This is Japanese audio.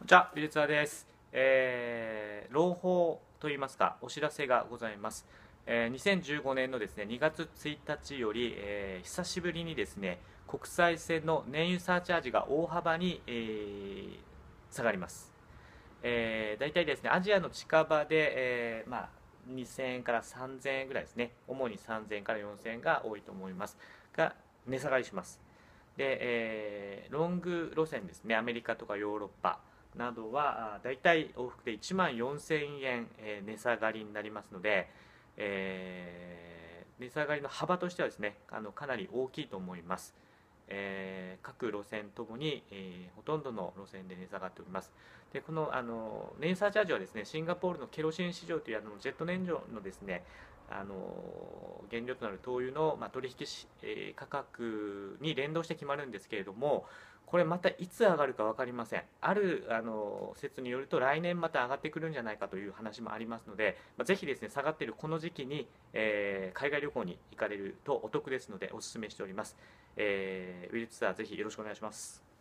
こんにちは、ゆりつわです。朗報といいますか、お知らせがございます。2015年のですね、2月1日より、久しぶりにですね、国際線の燃油サーチャージが大幅に、下がります。大体ですね、アジアの近場で、2000円から3000円ぐらいですね、主に3000円から4000円が多いと思いますが、値下がりします。で、ロング路線ですね、アメリカとかヨーロッパなどはだいたい往復で1万4000円、値下がりになりますので、値下がりの幅としてはですね、かなり大きいと思います。各路線ともに、ほとんどの路線で値下がっております。でこの燃油サーチャージはですね、シンガポールのケロシン市場というジェット燃料のですね、原料となる灯油の、取引価格に連動して決まるんですけれども、これまたいつ上がるか分かりません。ある説によると来年また上がってくるんじゃないかという話もありますので、ぜひですね、下がっているこの時期に、海外旅行に行かれるとお得ですのでお勧めしております。ウィルツアーぜひよろしくお願いします。